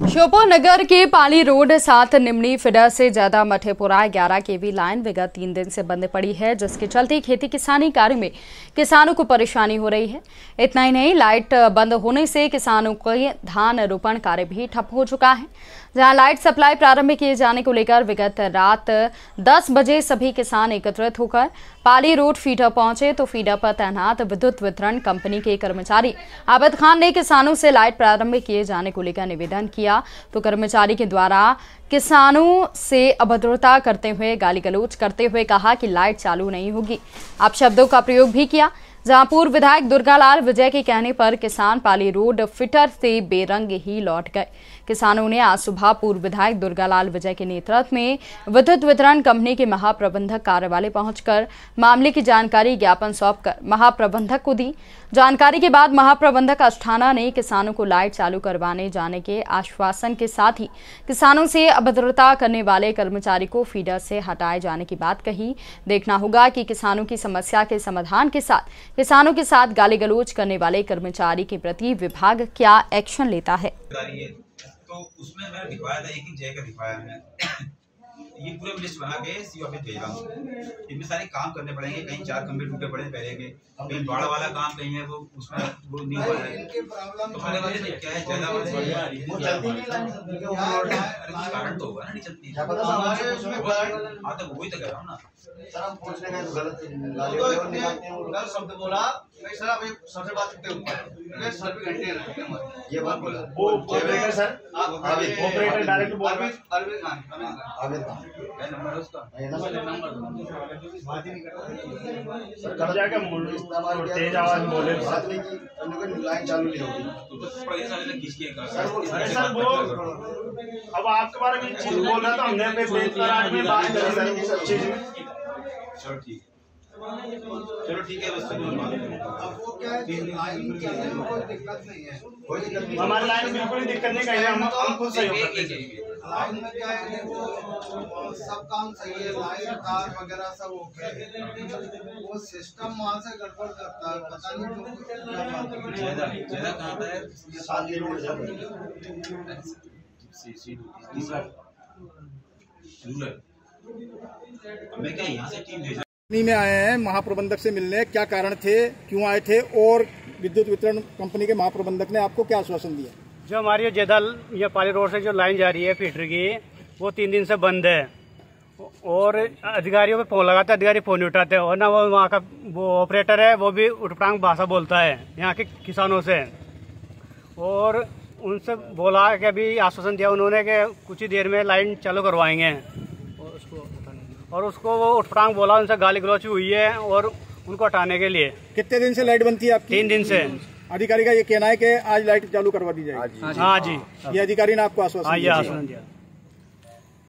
श्योपुर नगर के पाली road 7 निमनी feeder से ज्यादा मठेपुरा 11 केवी लाइन विगत 3 दिन से बंद पड़ी है, जिसके चलते खेती किसानी कार्य में किसानों को परेशानी हो रही है। इतना ही नहीं, लाइट बंद होने से किसानों के धान रोपण कार्य भी ठप हो चुका है। जहां लाइट सप्लाई प्रारंभ किए जाने को लेकर विगत रात 10 बजे सभी किसान एकत्रित होकर पाली रोड फीडर पहुंचे तो फीडर पर तैनात विद्युत वितरण कंपनी के कर्मचारी आबद खान ने किसानों से लाइट प्रारंभ किए जाने को लेकर निवेदन किया तो कर्मचारी के द्वारा किसानों से अभद्रता करते हुए गाली गलौज करते हुए कहा कि लाइट चालू नहीं होगी। आप शब्दों का प्रयोग भी किया। जहां पूर्व विधायक दुर्गालाल विजय के कहने पर किसान पाली रोड फिटर से बेरंग ही लौट गए। किसानों ने आज सुबह पूर्व विधायक दुर्गालाल विजय के नेतृत्व में विद्युत वितरण कंपनी के महाप्रबंधक कार्यालय पहुंचकर मामले की जानकारी ज्ञापन सौंपकर महाप्रबंधक को दी। जानकारी के बाद महाप्रबंधक अस्थाना ने किसानों को लाइट चालू करवाने जाने के आश्वासन के साथ ही किसानों से अभद्रता करने वाले कर्मचारी को फीडर से हटाए जाने की बात कही। देखना होगा कि किसानों की समस्या के समाधान के साथ किसानों के साथ गाली गलौज करने वाले कर्मचारी के प्रति विभाग क्या एक्शन लेता है। तो उसमें मैंने दिखवाया था, एक जय का दिखवाया है। ये पूरा लिस्ट बना के सी ऑफिस भेज रहा हूँ। इनमें सारे काम करने पड़ेंगे, कहीं 4 खंभे टूटे पड़े पहले के, कहीं बाढ़ वाला काम कहीं है वो उसमें वो नहीं हुआ है। तो मैंने क्या है ज्यादा कारण तो होगा ना, नहीं चलती। हाँ तो वही तो कह रहा हूँ ना सर, हम पूछने गए गलत शब्द बोला सर। आप सबसे बात करते हो सर भी घंटे ये बात बोला वो ऑपरेटर सर, ऑपरेटर डायरेक्ट बोल रहे अरविंद खान क्या नंबर है उसका? सर कब जाके तेज आवाज बोले बात नहीं की लाइन चालू नहीं होगी सर वो अब आपके बारे में चीज बोल रहा था, हमने अपने बेहतर में बात करी सर चीज में। चलो ठीक है बस वो क्या है लाइन चलने में कोई दिक्कत नहीं है, कोई दिक्कत नहीं। हमारी लाइन में बिल्कुल दिक्कत नहीं कही, हम खुद सही होते हैं। लाइन में क्या है वो सब काम सही है, लाइन तार वगैरह सब ओके है, वो सिस्टम वहाँ से गड़बड़ करता है, पता नहीं क्यों। ज्यादा कहाँ था शादी रोड मैं क्या यहाँ से टीम भेजा में आए हैं महाप्रबंधक से मिलने, क्या कारण थे, क्यों आए थे और विद्युत वितरण कंपनी के महाप्रबंधक ने आपको क्या आश्वासन दिया? जो हमारी जेदल या पाली रोड से जो लाइन जा रही है फीडर की, वो 3 दिन से बंद है और अधिकारियों पे फोन लगाते, अधिकारी फोन नहीं उठाते और ना वो वहाँ का वो ऑपरेटर है वो भी उठपटांग भाषा बोलता है यहाँ के किसानों से। और उनसे बोला कि अभी आश्वासन दिया उन्होंने कि कुछ ही देर में लाइन चालू करवाएंगे और उसको वो उठपटांग बोला, उनसे गाली गलौज हुई है और उनको हटाने के लिए। कितने दिन से लाइट बंद थी आपकी? 3 दिन से। अधिकारी का ये कहना है कि आज लाइट चालू करवा दी जाएगी। हाँ जी, ये अधिकारी ने आपको आश्वासन दिया?